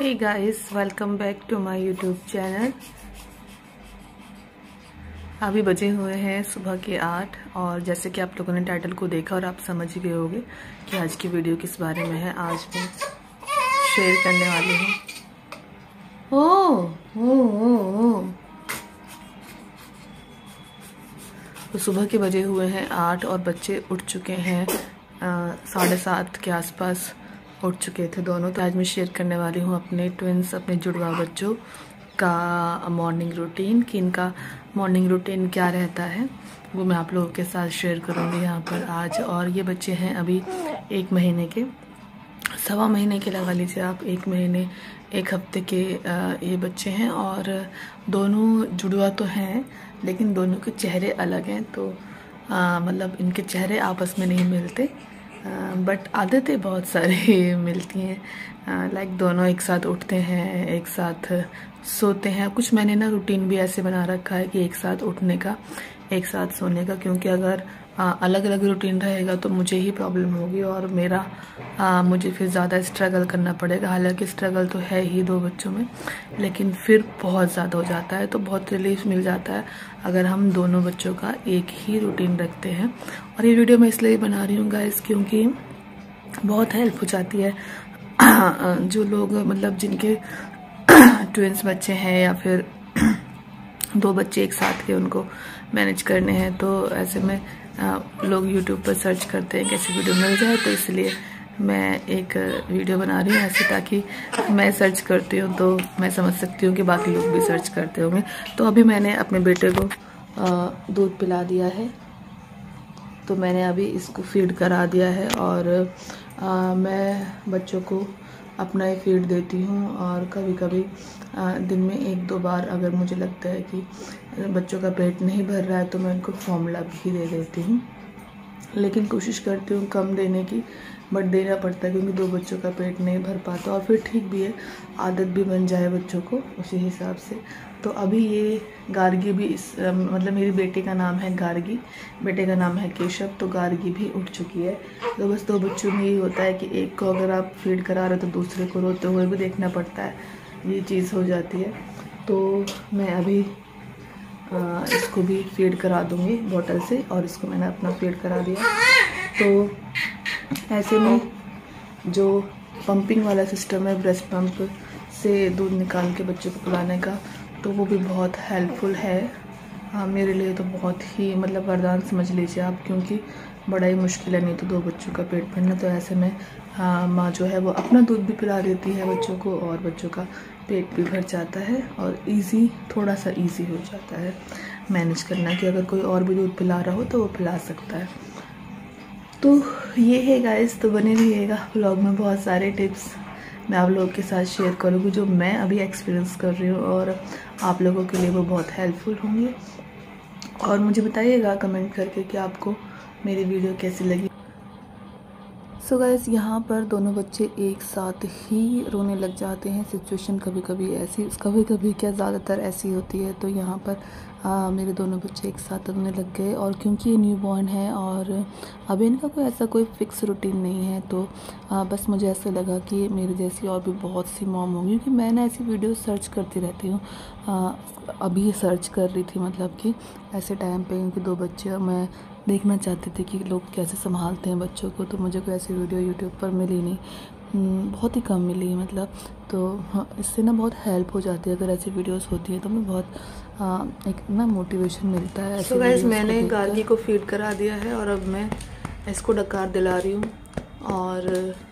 Hey guys, welcome back to my YouTube channel. अभी बजे हुए हैं सुबह के 8 और जैसे कि आप लोगों ने टाइटल को देखा और आप समझ ही गए होंगे कि आज की वीडियो किस बारे में है। आज मैं शेयर करने वाली हूँ। तो सुबह के बजे हुए हैं 8 और बच्चे उठ चुके हैं 7:30 के आसपास उठ चुके थे दोनों। तो आज मैं शेयर करने वाली हूँ अपने ट्विंस, अपने जुड़वा बच्चों का मॉर्निंग रूटीन, कि इनका मॉर्निंग रूटीन क्या रहता है वो मैं आप लोगों के साथ शेयर करूँगी यहाँ पर आज। और ये बच्चे हैं अभी 1 महीने के, 1.25 महीने के लगा लीजिए आप, 1 महीने 1 हफ्ते के ये बच्चे हैं। और दोनों जुड़वा तो हैं लेकिन दोनों के चेहरे अलग हैं, तो मतलब इनके चेहरे आपस में नहीं मिलते, बट आदतें बहुत सारी मिलती हैं। लाइक दोनों एक साथ उठते हैं, एक साथ सोते हैं। कुछ मैंने ना रूटीन भी ऐसे बना रखा है कि एक साथ उठने का, एक साथ सोने का, क्योंकि अगर अलग अलग रूटीन रहेगा तो मुझे ही प्रॉब्लम होगी और मुझे फिर ज़्यादा स्ट्रगल करना पड़ेगा। हालांकि स्ट्रगल तो है ही 2 बच्चों में, लेकिन फिर बहुत ज़्यादा हो जाता है। तो बहुत रिलीफ मिल जाता है अगर हम दोनों बच्चों का एक ही रूटीन रखते हैं। और ये वीडियो मैं इसलिए बना रही हूँ गाइस क्योंकि बहुत हेल्प हो जाती है जो लोग मतलब जिनके ट्विंस बच्चे हैं या फिर 2 बच्चे एक साथ के उनको मैनेज करने हैं। तो ऐसे में लोग यूट्यूब पर सर्च करते हैं कैसी वीडियो मिल जाए, तो इसलिए मैं एक वीडियो बना रही हूँ ऐसे, ताकि मैं सर्च करती हूँ तो मैं समझ सकती हूँ कि बाकी लोग भी सर्च करते होंगे। तो अभी मैंने अपने बेटे को दूध पिला दिया है, तो मैंने अभी इसको फीड करा दिया है और मैं बच्चों को अपना ही फीड देती हूँ। और कभी कभी दिन में 1-2 बार अगर मुझे लगता है कि बच्चों का पेट नहीं भर रहा है तो मैं उनको फॉर्मूला भी दे देती हूँ, लेकिन कोशिश करती हूँ कम देने की, बट देना पड़ता है क्योंकि 2 बच्चों का पेट नहीं भर पाता। और फिर ठीक भी है, आदत भी बन जाए बच्चों को उसी हिसाब से। तो अभी ये गार्गी भी मतलब मेरी बेटी का नाम है गार्गी, बेटे का नाम है केशव, तो गार्गी भी उठ चुकी है। तो बस 2 बच्चों में यही होता है कि एक को अगर आप फीड करा रहे हो तो दूसरे को रोते हुए भी देखना पड़ता है, ये चीज़ हो जाती है। तो मैं अभी इसको भी फीड करा दूँगी बॉटल से, और इसको मैंने अपना फीड करा दिया। तो ऐसे में जो पंपिंग वाला सिस्टम है, ब्रेस्ट पंप से दूध निकाल के बच्चों को पिलाने का, तो वो भी बहुत हेल्पफुल है। मेरे लिए तो बहुत ही मतलब वरदान समझ लीजिए आप, क्योंकि बड़ा ही मुश्किल है नहीं तो 2 बच्चों का पेट भरना। तो ऐसे में माँ जो है वो अपना दूध भी पिला देती है बच्चों को और बच्चों का पेट भी भर जाता है और थोड़ा सा ईजी हो जाता है मैनेज करना, कि अगर कोई और भी दूध पिला रहा हो तो वो पिला सकता है। तो ये है गाइस, तो बने रहिएगा व्लॉग में, बहुत सारे टिप्स मैं आप लोगों के साथ शेयर करूँगी जो मैं अभी एक्सपीरियंस कर रही हूँ, और आप लोगों के लिए वो बहुत हेल्पफुल होंगे। और मुझे बताइएगा कमेंट करके कि आपको मेरी वीडियो कैसी लगी। सो गाइस, यहाँ पर दोनों बच्चे एक साथ ही रोने लग जाते हैं। सिचुएशन कभी कभी क्या ज़्यादातर ऐसी होती है। तो यहाँ पर मेरे दोनों बच्चे एक साथ रोने लग गए, और क्योंकि ये न्यू बॉर्न है और अभी इनका कोई फिक्स रूटीन नहीं है, तो बस मुझे ऐसा लगा कि मेरे जैसी और भी बहुत सी मॉम होंगी, क्योंकि मैं ना ऐसी वीडियो सर्च करती रहती हूँ। अभी सर्च कर रही थी, मतलब कि ऐसे टाइम पे, क्योंकि 2 बच्चे मैं देखना चाहते थे कि लोग कैसे संभालते हैं बच्चों को। तो मुझे कोई ऐसी वीडियो यूट्यूब पर मिली नहीं, बहुत ही कम मिली मतलब। तो हाँ, इससे ना बहुत हेल्प हो जाती है अगर ऐसी वीडियोस होती है, तो मैं बहुत एक ना मोटिवेशन मिलता है। तो गाइस, मैंने गार्गी को फीड करा दिया है और अब मैं इसको डकार दिला रही हूँ। और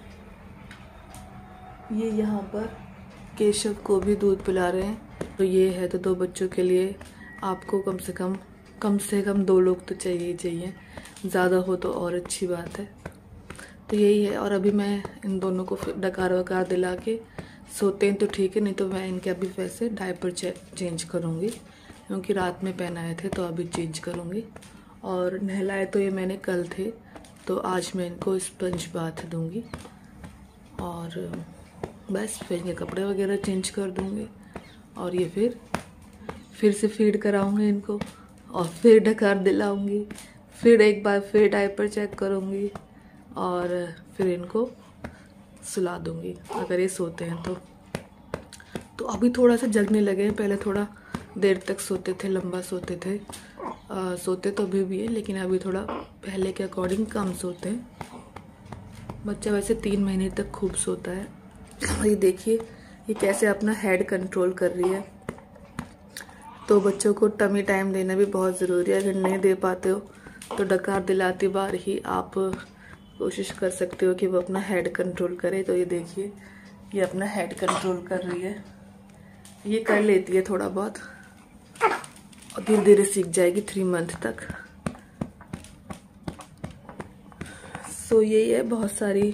ये यहाँ पर केशव को भी दूध पिला रहे हैं। तो ये है, तो 2 बच्चों के लिए आपको कम से कम 2 लोग तो चाहिए ही चाहिए, ज़्यादा हो तो और अच्छी बात है। तो यही है। और अभी मैं इन दोनों को डकार वकार दिला के सोते हैं तो ठीक है, नहीं तो मैं इनके अभी वैसे डायपर चेंज करूँगी, क्योंकि रात में पहनाए थे, तो अभी चेंज करूँगी। और नहलाए तो ये मैंने कल थे, तो आज मैं इनको स्पंज बाथ दूँगी और बस फिर इनके कपड़े वगैरह चेंज कर दूँगी। और ये फिर से फीड कराऊँगी इनको, और फिर डकार दिलाऊँगी, फिर एक बार फिर डायपर चेक करूँगी, और फिर इनको सुला दूँगी अगर ये सोते हैं तो। तो अभी थोड़ा सा जगने लगे हैं। पहले थोड़ा देर तक सोते थे, लंबा सोते थे। सोते तो अभी भी है, लेकिन अभी थोड़ा पहले के अकॉर्डिंग कम सोते हैं। बच्चा वैसे 3 महीने तक खूब सोता है। और ये देखिए ये कैसे अपना हेड कंट्रोल कर रही है। तो बच्चों को टमी टाइम देना भी बहुत ज़रूरी है। अगर नहीं दे पाते हो तो डकार दिलाती बार ही आप कोशिश कर सकते हो कि वो अपना हेड कंट्रोल करे। तो ये देखिए ये अपना हेड कंट्रोल कर रही है। ये कर लेती है थोड़ा बहुत और धीरे धीरे सीख जाएगी 3 मंथ तक। सो यही है, बहुत सारी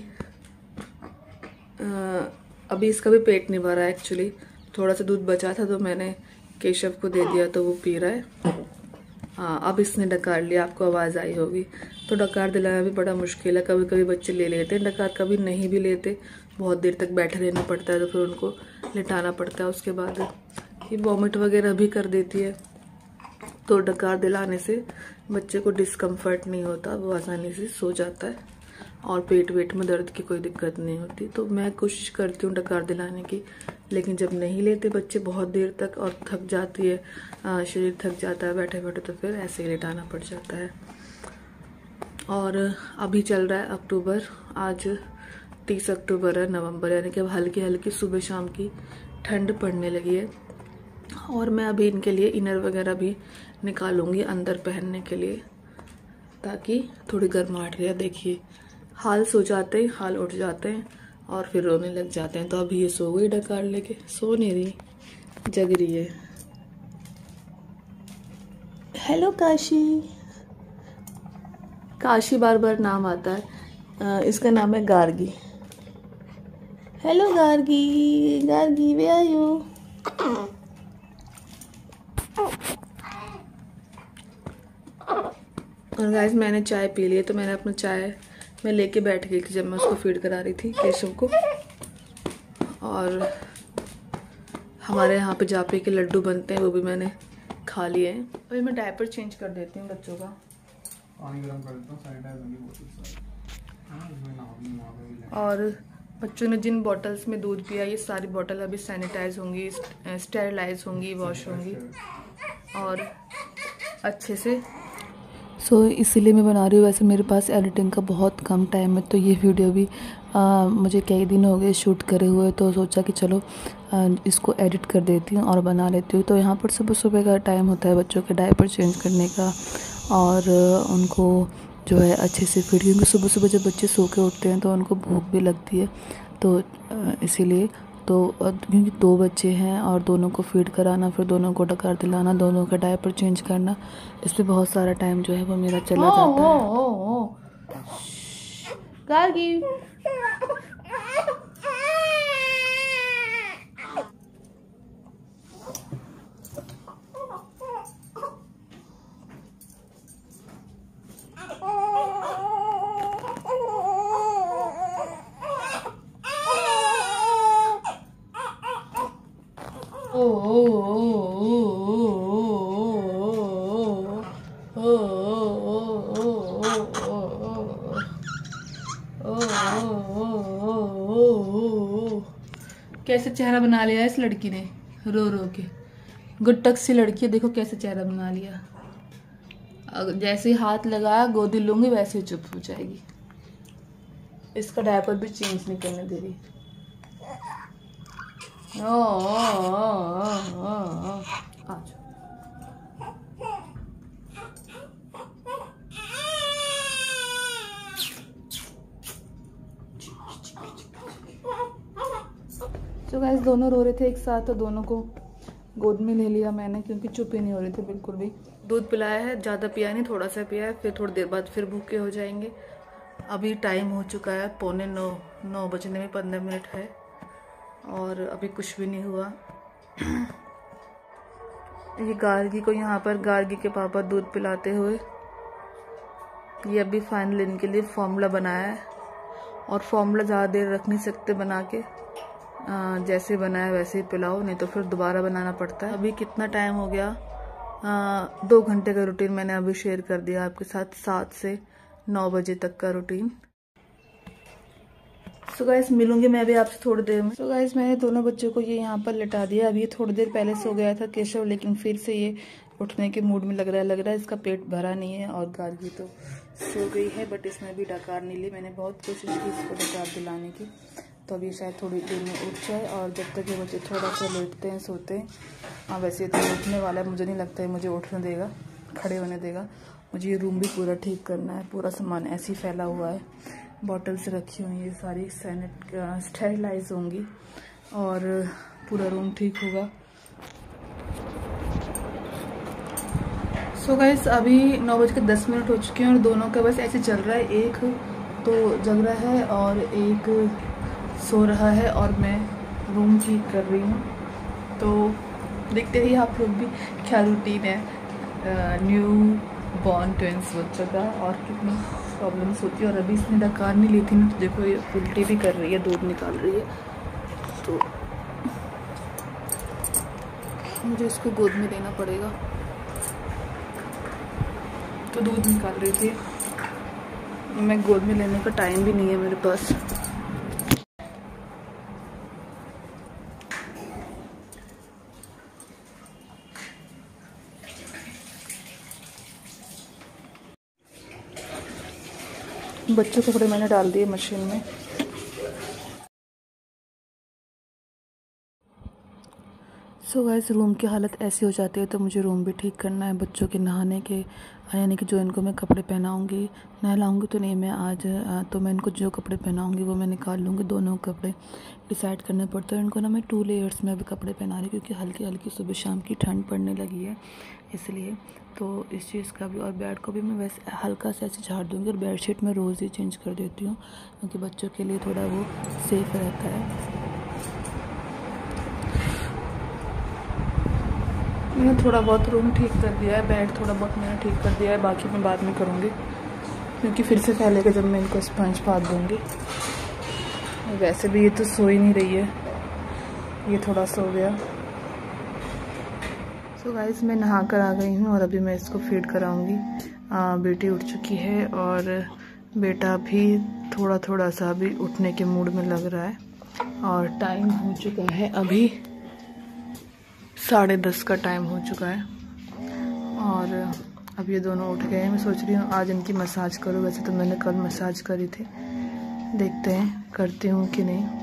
अभी इसका भी पेट नहीं भरा है एक्चुअली। थोड़ा सा दूध बचा था तो मैंने केशव को दे दिया तो वो पी रहा है। हाँ अब इसने डकार लिया, आपको आवाज़ आई होगी। तो डकार दिलाना भी बड़ा मुश्किल है। कभी कभी बच्चे ले लेते हैं डकार, कभी नहीं भी लेते। बहुत देर तक बैठे रहना पड़ता है तो फिर उनको लिटाना पड़ता है। उसके बाद ये वॉमिट वगैरह भी कर देती है। तो डकार दिलाने से बच्चे को डिस्कम्फर्ट नहीं होता, वो आसानी से सो जाता है और पेट वेट में दर्द की कोई दिक्कत नहीं होती। तो मैं कोशिश करती हूँ डकार दिलाने की, लेकिन जब नहीं लेते बच्चे बहुत देर तक और थक जाती है, शरीर थक जाता है बैठे बैठे, तो फिर ऐसे ही लेटाना पड़ जाता है। और अभी चल रहा है अक्टूबर, आज 30 अक्टूबर है, नवंबर, यानी कि अब हल्की हल्की सुबह शाम की ठंड पड़ने लगी है। और मैं अभी इनके लिए इनर वगैरह भी निकालूंगी अंदर पहनने के लिए, ताकि थोड़ी गर्माहट रहे। देखिए हाल सो जाते हैं, हाल उठ जाते हैं और फिर रोने लग जाते हैं। तो अभी ये सो गई डकार लेके, सो नहीं रही, जग रही है। हेलो काशी। काशी बार बार नाम आता है। इसका नाम है Gargi. Hello Gargi, Gargi where are you. और गाइस मैंने चाय पी ली है। तो मैंने अपना चाय मैं लेके बैठ गई थी जब मैं उसको फीड करा रही थी केशव को। और हमारे यहाँ पे जापे के लड्डू बनते हैं, वो भी मैंने खा लिए हैं। अभी मैं डायपर चेंज कर देती हूँ बच्चों का। पानी गर्म कर देता हूँ, सैनिटाइज होगी बोतल। और बच्चों ने जिन बॉटल्स में दूध पिया, ये सारी बॉटल अभी सैनिटाइज होंगी, स्टेरिलाइज होंगी, वॉश होंगी और अच्छे से। सो इसीलिए मैं बना रही हूँ। वैसे मेरे पास एडिटिंग का बहुत कम टाइम है, तो ये वीडियो भी मुझे कई दिन हो गए शूट करे हुए, तो सोचा कि चलो इसको एडिट कर देती हूँ और बना लेती हूँ। तो यहाँ पर सुबह सुबह का टाइम होता है बच्चों के डायपर चेंज करने का और उनको जो है अच्छे से फीड, क्योंकि सुबह सुबह जब बच्चे सो के उठते हैं तो उनको भूख भी लगती है। तो इसीलिए तो क्योंकि 2 बच्चे हैं और दोनों को फीड कराना, फिर दोनों को डकार दिलाना, दोनों का डायपर चेंज करना, इसमें बहुत सारा टाइम जो है वो मेरा चला जाता है। गार्गी कैसे चेहरा बना लिया इस लड़की ने रो रो के। गुट्टक सी लड़की है, देखो कैसे चेहरा बना लिया। जैसे ही हाथ लगाया गोदी लूंगी वैसे ही चुप हो जाएगी। इसका डायपर भी चेंज नहीं करने दे रही। आज तो गाइस दोनों रो रहे थे एक साथ, तो दोनों को गोद में ले लिया मैंने, क्योंकि चुप ही नहीं हो रहे थे बिल्कुल भी। दूध पिलाया है, ज़्यादा पिया नहीं, थोड़ा सा पिया है, फिर थोड़ी देर बाद फिर भूखे हो जाएंगे। अभी टाइम हो चुका है 9:45, 9 बजने में 15 मिनट है और अभी कुछ भी नहीं हुआ। ये गार्गी को यहाँ पर गार्गी के पापा दूध पिलाते हुए, ये अभी फाइनल इनके लिए फॉर्मूला बनाया है। और फॉर्मूला ज़्यादा देर रख नहीं सकते बना के, जैसे बनाया वैसे ही पिलाओ, नहीं तो फिर दोबारा बनाना पड़ता है। अभी कितना टाइम हो गया, 2 घंटे का रूटीन मैंने अभी शेयर कर दिया आपके साथ, 7 से 9 बजे तक का रूटीन। सो गाइस मिलूंगी मैं भी आपसे थोड़ी देर में। सो गाइस मैंने दोनों बच्चों को ये यहाँ पर लिटा दिया। अभी थोड़ी देर पहले सो गया था केशव, लेकिन फिर से ये उठने के मूड में लग रहा है इसका पेट भरा नहीं है। और गार्गी तो सो गई है, बट इसमें भी डकार नहीं ली। मैंने बहुत कोशिश की इसको डकार दिलाने की, तो अभी शायद थोड़ी देर में उठ जाए। और जब तक ये बच्चे थोड़ा सा लेटते हैं सोते हैं। हाँ वैसे तो उठने वाला है, मुझे नहीं लगता है मुझे उठने देगा, खड़े होने देगा। मुझे ये रूम भी पूरा ठीक करना है। पूरा सामान ऐसे ही फैला हुआ है, बॉटल्स रखी हुई है, सारी स्टेरिलाइज होंगी और पूरा रूम ठीक होगा। सो गाइस अभी 9:10 हो चुके हैं और दोनों का बस ऐसे चल रहा है। एक तो जग रहा है और एक सो रहा है और मैं रूम ठीक कर रही हूँ। तो देखते रहिए आप लोग भी क्या रूटीन है न्यू बॉर्न ट्विंस बच्चों का और कितनी प्रॉब्लम्स होती है। और अभी इसने डकार नहीं ली थी ना, तो देखो ये उल्टी भी कर रही है, दूध निकाल रही है। तो मुझे इसको गोद में देना पड़ेगा। तो दूध निकाल रही थी, मैं गोद में लेने का टाइम भी नहीं है मेरे पास। बच्चों के कपड़े मैंने डाल दिए मशीन में। सो गाइस रूम की हालत ऐसी हो जाती है तो मुझे रूम भी ठीक करना है। बच्चों के नहाने के यानी कि जो इनको मैं कपड़े पहनाऊँगी, नहलाऊँगी तो नहीं मैं आज, तो मैं इनको जो कपड़े पहनाऊँगी वो मैं निकाल लूँगी। दोनों कपड़े डिसाइड करने पड़ते हैं। इनको ना मैं 2 लेयर्स में अभी कपड़े पहना रही, क्योंकि हल्की हल्की सुबह शाम की ठंड पड़ने लगी है इसलिए। तो इस चीज़ का भी, और बेड को भी मैं वैसे हल्का से ऐसे झाड़ दूँगी। और बेडशीट मैं रोज़ ही चेंज कर देती हूँ, क्योंकि बच्चों के लिए थोड़ा वो सेफ़ रहता है। मैंने थोड़ा बहुत रूम ठीक कर दिया है, बेड थोड़ा बहुत मैंने ठीक कर दिया है, बाकी मैं बाद में करूँगी, क्योंकि फिर से फैलेगा जब मैं इनको स्पंज पात दूँगी। वैसे भी ये तो सो ही नहीं रही है, ये थोड़ा सो गया। सो गाइस मैं नहा कर आ गई हूँ और अभी मैं इसको फीड कराऊँगी। बेटी उठ चुकी है और बेटा भी थोड़ा थोड़ा सा अभी उठने के मूड में लग रहा है। और टाइम हो चुका है अभी 10:30 का टाइम हो चुका है और अब ये दोनों उठ गए हैं। मैं सोच रही हूँ आज इनकी मसाज करूँ। वैसे तो मैंने कल मसाज करी थी, देखते हैं करती हूँ कि नहीं।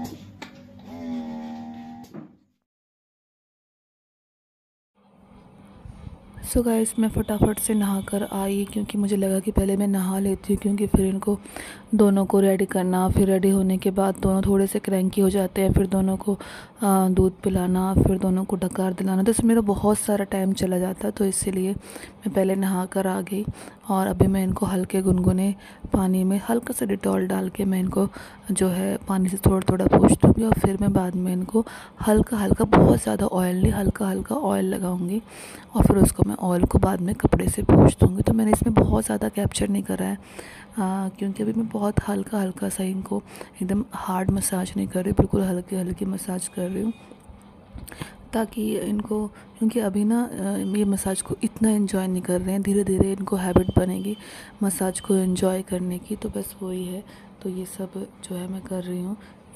सो गाइस मैं फटाफट से नहा कर आई, क्योंकि मुझे लगा कि पहले मैं नहा लेती हूँ, क्योंकि फिर इनको दोनों को रेडी करना, फिर रेडी होने के बाद दोनों थोड़े से क्रैंकी हो जाते हैं, फिर दोनों को दूध पिलाना, फिर दोनों को डकार दिलाना, तो इसमें मेरा बहुत सारा टाइम चला जाता। तो इसीलिए मैं पहले नहा कर आ गई और अभी मैं इनको हल्के गुनगुने पानी में हल्का सा डिटॉल डाल के मैं इनको जो है पानी से थोड़ा थोड़ा पोंछ दूँगी। और फिर मैं बाद में इनको हल्का हल्का, बहुत ज़्यादा ऑयल नहीं, हल्का हल्का ऑयल लगाऊंगी और फिर उसको मैं ऑयल को बाद में कपड़े से पोंछ दूँगी। तो मैंने इसमें बहुत ज़्यादा कैप्चर नहीं करा है, क्योंकि अभी मैं बहुत हल्का हल्का सा इनको, एकदम हार्ड मसाज नहीं कर रही, बिल्कुल हल्की हल्की मसाज कर रही हूँ, ताकि इनको, क्योंकि अभी ना ये मसाज को इतना एंजॉय नहीं कर रहे हैं। धीरे धीरे इनको हैबिट बनेगी मसाज को एंजॉय करने की, तो बस वही है। तो ये सब जो है मैं कर रही हूँ।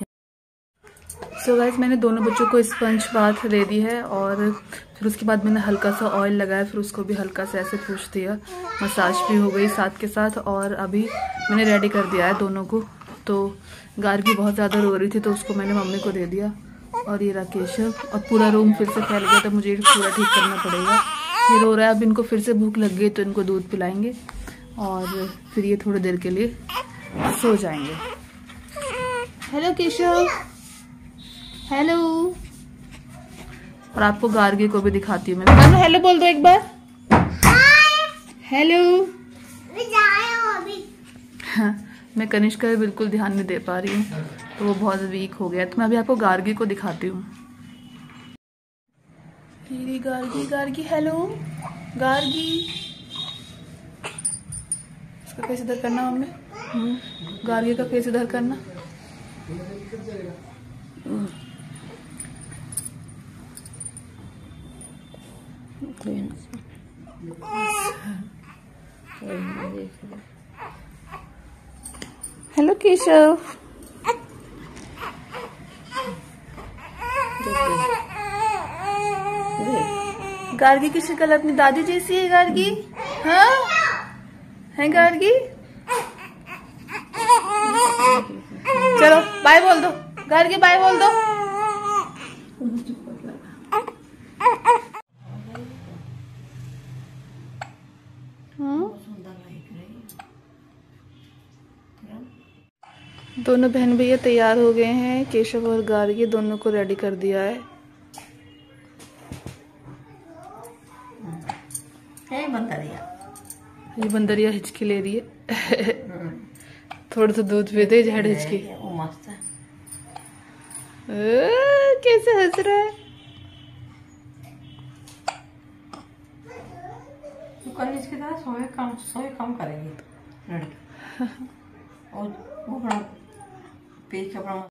सो गाइस मैंने दोनों बच्चों को स्पंज बाथ दे दी है और फिर उसके बाद मैंने हल्का सा ऑयल लगाया, फिर उसको भी हल्का सा ऐसे पूछ दिया, मसाज भी हो गई साथ के साथ। और अभी मैंने रेडी कर दिया है दोनों को। तो गार्गी बहुत ज़्यादा रो रही थी तो उसको मैंने मम्मी को दे दिया। और ये केशव, और पूरा रूम फिर से फैल गया तो मुझे पूरा ठीक करना पड़ेगा। ये रो रहा है, अब इनको फिर से भूख लग गई तो इनको दूध पिलाएंगे और फिर ये थोड़ी देर के लिए सो जाएंगे। Hello Keshav, hello. और आपको गार्गी को भी दिखाती हूँ मैं। हेलो बोल दो एक बार, हेलो। हाँ, मैं कनिष्का पे बिल्कुल ध्यान नहीं दे पा रही हूँ, तो वो बहुत वीक हो गया। तो मैं अभी आपको गार्गी को दिखाती हूँ। गार्गी, गार्गी, हेलो गार्गी। इसका फेस इधर करना मम्मी, गार्गी का फेस इधर करना। हेलो केशव, गार्गी की शक्ल अपनी दादी जैसी है गार्गी। हाँ है गार्गी। चलो बाय बोल दो गार्गी, बाय बोल दो। दोनों बहन भैया तैयार हो गए हैं। केशव और गार्गी दोनों को रेडी कर दिया है। ये बंदरिया हिचकी ले रही है। थोड़ा सा दूध पी दे, झड़ हिचकी। कैसे हंस रहा है। इसकी तरह सोए कम करेंगे लड़की और वो बड़ा पेज का